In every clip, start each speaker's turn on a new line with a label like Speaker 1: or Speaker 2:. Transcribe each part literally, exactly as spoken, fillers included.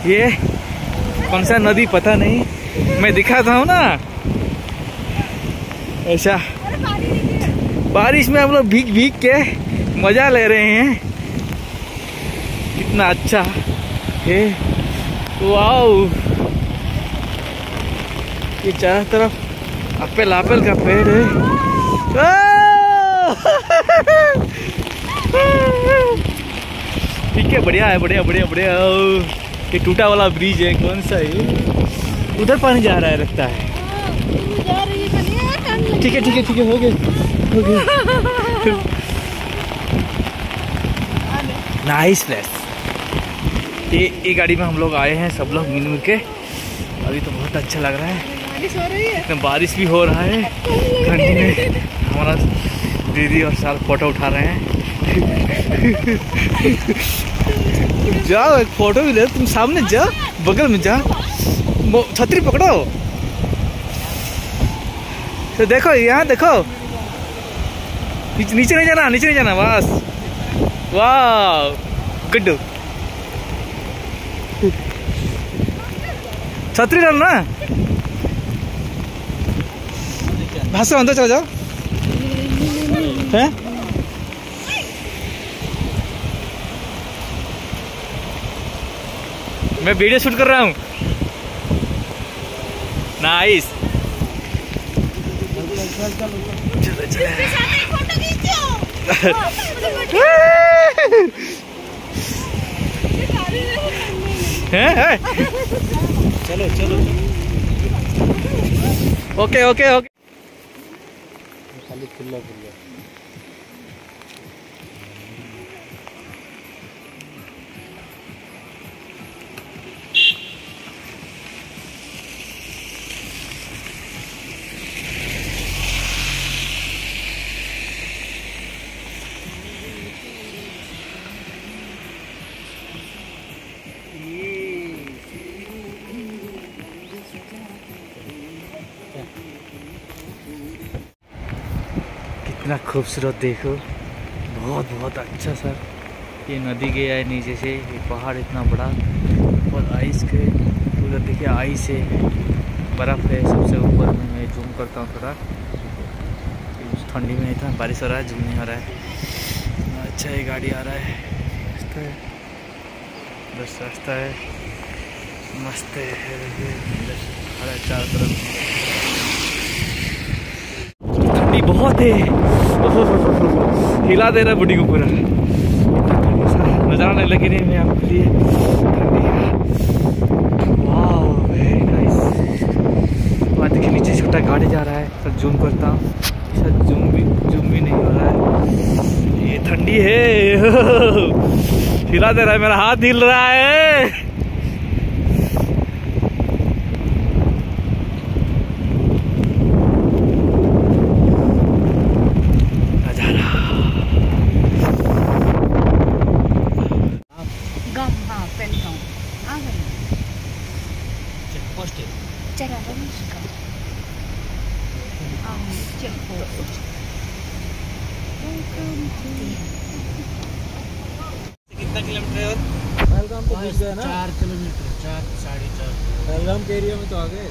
Speaker 1: ये कौन सा नदी पता नहीं, मैं दिखाता हूँ ना। ऐसा बारिश में हम लोग भीग भीग के मजा ले रहे हैं, कितना अच्छा है। वाओ, ये चारों तरफ एप्पल एप्पल का पेड़ है। ठीक है, बढ़िया है, बढ़िया बढ़िया बढ़िया। ये टूटा वाला ब्रिज है, कौन सा है? उधर पानी जा रहा है लगता है। ठीक है ठीक है ठीक है, हो गया हो गया। Nice place. ये ये गाड़ी में हम लोग आए हैं सब लोग मिल मिल के। अभी तो बहुत अच्छा लग रहा है, बारिश हो रही है, बारिश भी हो रहा है ठंडी में। हमारा दीदी और साल फोटो उठा रहे हैं। जाओ एक फोटो भी ले, तुम सामने जाओ, बगल में जाओ, छतरी पकड़ो तो देखो, यहाँ देखो, नीचे नहीं जाना, नीचे नहीं जाना, बस। वाह गुड, छतरी डालना, भाषा अंदर चला जाओ। हैं मैं वीडियो शूट कर रहा हूँ। नाइस, चलो चलो चलो चलो, ओके ओके ओके। खाली खुला खुला इतना खूबसूरत, देखो बहुत बहुत अच्छा सा। ये नदी गया है नीचे से, ये पहाड़ इतना बड़ा, और आइस के उधर देखिए, आइस है, बर्फ़ है सबसे ऊपर में। मैं जूम करता हूँ थोड़ा, ठंडी में इतना बारिश हो रहा है, जूम नहीं हो रहा है। अच्छा, ये गाड़ी आ रहा है, रास्ता है, बस रास्ता है, मस्त है, हरा चारों तरफ, ठंडी बहुत है, हिला दे रहा है बॉडी को पूरा। नजारा नहीं लगी रही मैं आपके लिए, वाह वेरी नाइस। वहाँ देखिए नीचे छोटा गाड़ी जा रहा है, सर जूम करता हूँ, सर जूम भी जूम भी नहीं हो रहा है। ये ठंडी है, हिला दे रहा है, मेरा हाथ हिल रहा है। कितना किलोमीटर है? और पहलगाम तो घुस गया ना, चार किलोमीटर, चार साढ़े चार। पहलगाम के एरिया में तो आ गए।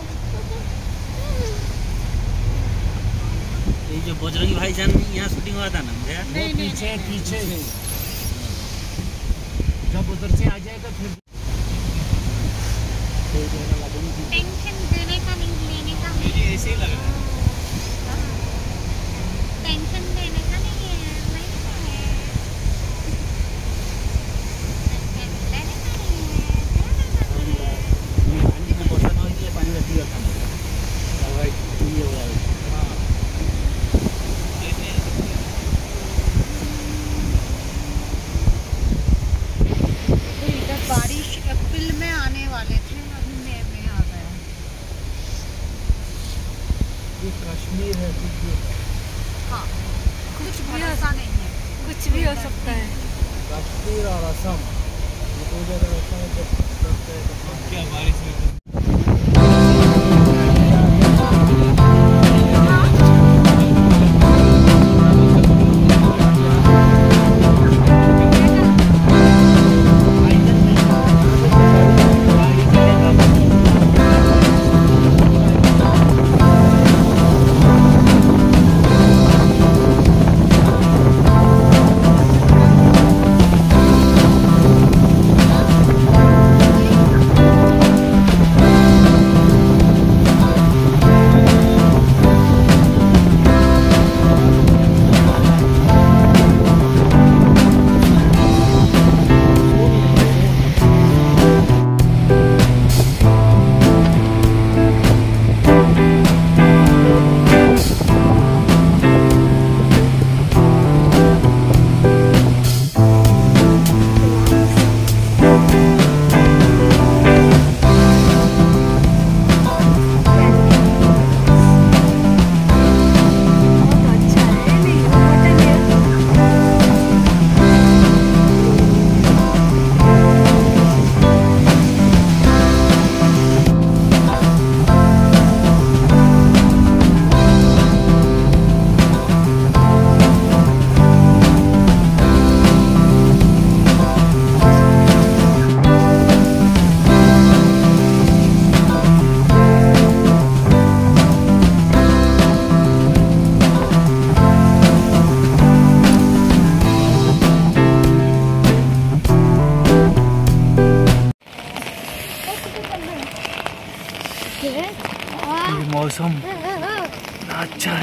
Speaker 1: ये जो बजरंगी भाईजान यहाँ शूटिंग हुआ था ना, नहीं पीछे पीछे जब उधर से आ जाएगा फिर टेंशन देने का नहीं, लेने का नहीं, ऐसे ही लग रहा है। टेंशन देने का नहीं है, नहीं है, टेंशन लेने का नहीं है, पानी को बर्तन और ये पानी रखी रखा है, भाई ये हो रहा है। तो इधर बारिश अप्रैल में आने वाले थे, अभी मई में आ गया। ये कश्मीर है, हाँ कुछ भी ऐसा नहीं है, कुछ भी हो सकता है। कश्मीर और असम ये दो जगह ऐसा है जब क्या बारिश में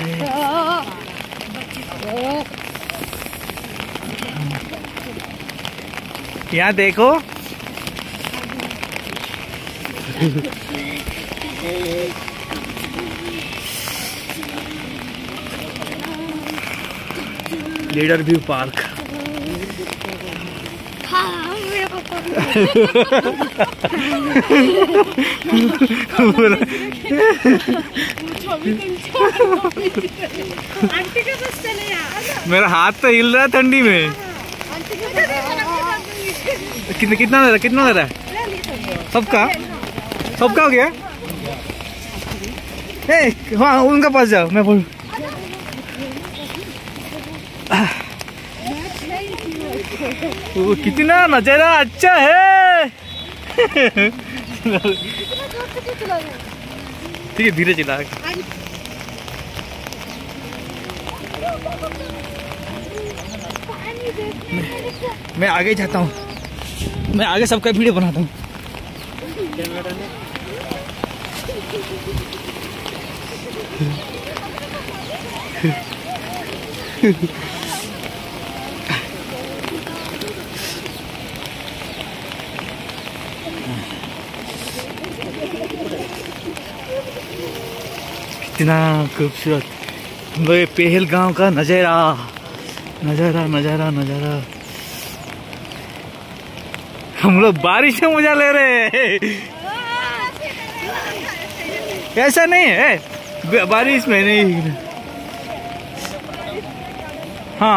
Speaker 1: यहाँ देखो, लीडर व्यू पार्क।
Speaker 2: हाँ, मेरे पापा आंटी के पास चले यार।
Speaker 1: मेरा हाथ तो हिल रहा है ठंडी में। कितना कितना दे रहा कितना दे रहा है? सबका सबका हो गया? ए, हाँ उनका पास जाओ, मैं बोल। वो कितना नजारा अच्छा है। ठीक है, धीरे चला। मैं आगे जाता हूँ, मैं आगे सबका वीडियो बनाता हूँ। कितना खूबसूरत ये पहलगाम का नजारा नजारा नजारा नजारा। हम लोग बारिश में मजा ले रहे हैं। ऐसा नहीं है, बारिश में नहीं। हाँ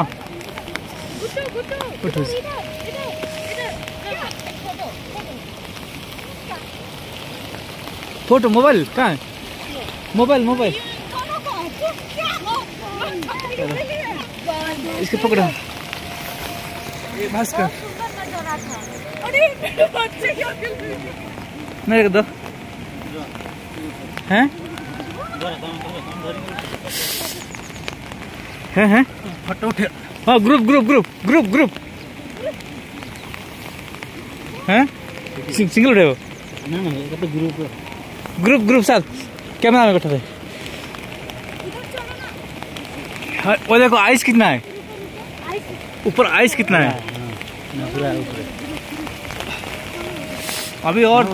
Speaker 1: फोटो मोबाइल कहाँ है? मोबाइल मोबाइल इसको पकड़ो। ये भास्कर मेरे को दो। हैं हैं हैं फोटो उठे। हाँ group group group group group हैं सिंगल उठे हो? ग्रुप ग्रुप ग्रुप साथ कैमरा में बैठा थे। वो देखो आइस कितना है ऊपर, आइस कितना है अभी। और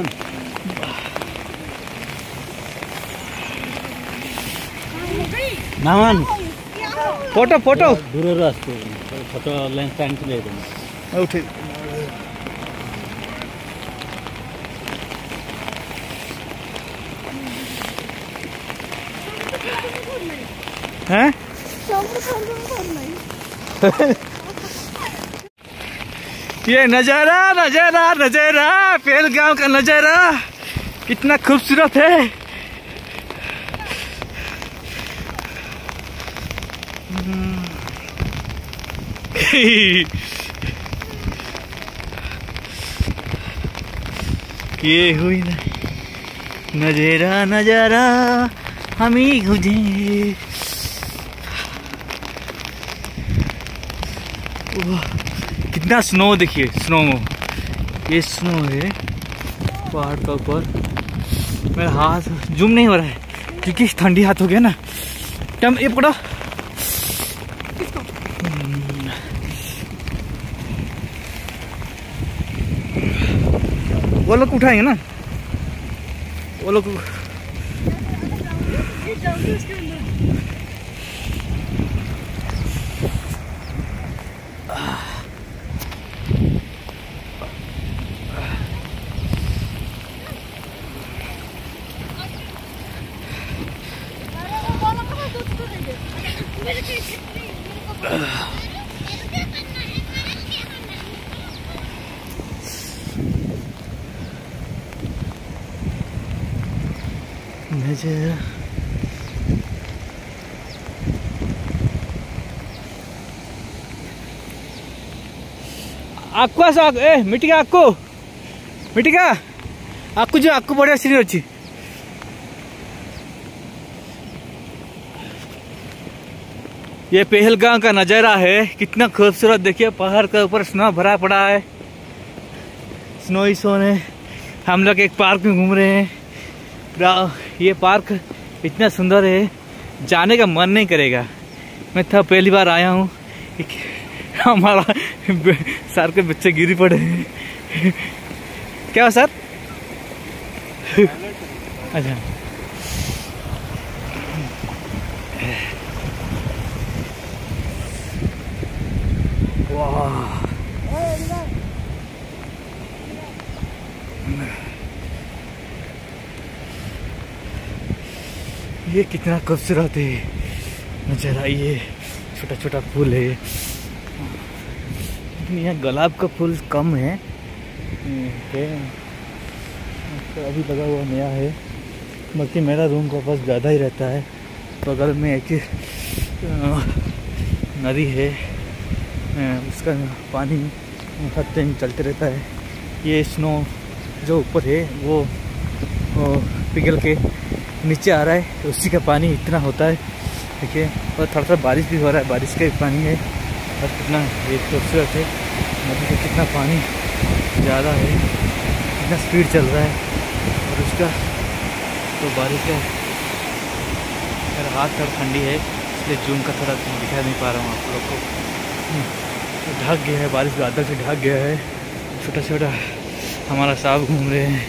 Speaker 3: नामन
Speaker 1: फोटो फोटो
Speaker 3: दूर फोटो लेंस टाइम
Speaker 1: उठे। हैं ये नजारा नजारा नजारा पहलगाम का नजारा कितना खूबसूरत है। ये हुई ना नजारा नजारा हम ही गुजरे। कितना स्नो देखिए, स्नो ये स्नो है पहाड़ का ऊपर। मेरा हाथ जूम नहीं हो रहा है क्योंकि ठंडी हाथ हो गया ना। टम ये पकड़ो। वो लोग उठाएंगे ना, वो लोग नजर आक्कु आस ए मिटिका आक्कु मिटिका आक्कु जो आक्कु बढ़िया सीन अच्छी। ये पहलगाम का नजारा है, कितना खूबसूरत देखिए। पहाड़ के ऊपर स्नो भरा पड़ा है, स्नो ही स्नो है। हम लोग एक पार्क में घूम रहे हैं। ये पार्क इतना सुंदर है, जाने का मन नहीं करेगा। मैं था पहली बार आया हूँ, हमारा सर के बच्चे गिरी पड़े हैं। क्या सर? अच्छा, वाह ये कितना खूबसूरत है नजारा। ये छोटा छोटा फूल है, लेकिन यहाँ गुलाब का फूल कम है, तो अभी लगा हुआ नया है। बाकी मेरा रूम का पास ज़्यादा ही रहता है। बगल में एक नदी है, उसका पानी हर टाइम चलते रहता है। ये स्नो जो ऊपर है वो, वो पिघल के नीचे आ रहा है, तो उसी का पानी इतना होता है। देखिए, और थोड़ा थोड़ा बारिश भी हो रहा है, बारिश का पानी है। और कितना ये खूबसूरत है, नदी का कितना पानी ज़्यादा है, कितना स्पीड चल रहा है। और उसका तो बारिश का मेरा हाथ थोड़ा ठंडी है, इसलिए जूम का थोड़ा दिखा नहीं पा रहा हूँ आप लोग को। ढक गया है, बारिश बादल से ढक गया है। छोटा छोटा हमारा सांप घूम रहे हैं।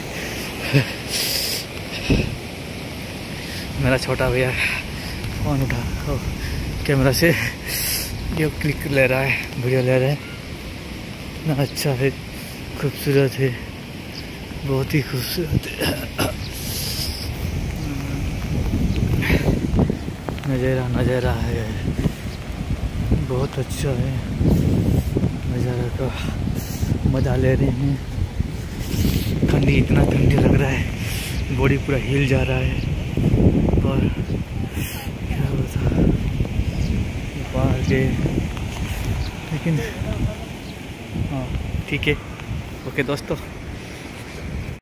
Speaker 1: मेरा छोटा भैया फोन उठा ओ, कैमरा से ये क्लिक ले रहा है, वीडियो ले रहा है। इतना अच्छा है, खूबसूरत है, बहुत ही खूबसूरत है। नज़ारा नज़ारा है, बहुत अच्छा है नज़ारा का मज़ा ले रहे हैं। ठंडी, इतना ठंडी लग रहा है, बॉडी पूरा हिल जा रहा है। और क्या बता बाहर के, लेकिन हाँ ठीक है, ओके दोस्तों।